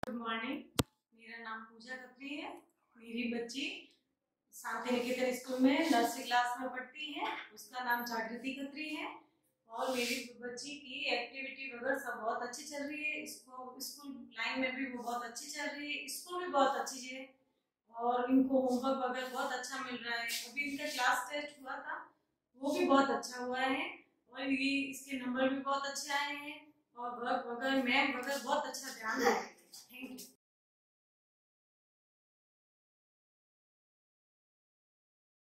Good morning. मेरा नाम पूजा खत्री है। मेरी बच्ची शांति निकेतन स्कूल में नर्सरी क्लास में पढ़ती है। उसका नाम जागृति खत्री है। और मेरी बच्ची की एक्टिविटी वगैरह सब बहुत अच्छी चल रही है। इसको स्कूल लाइन में भी वो बहुत अच्छी चल रही है। स्कूल भी बहुत अच्छी है और इनको होमवर्क वगैरह बहुत अच्छा मिल रहा है। अभी इनका क्लास टेस्ट हुआ था, वो भी बहुत अच्छा हुआ है और ये इसके नंबर भी बहुत अच्छे आए हैं और वर्क वगैरह मैम वगैरह बहुत अच्छा ध्यान रखती है। Thank you.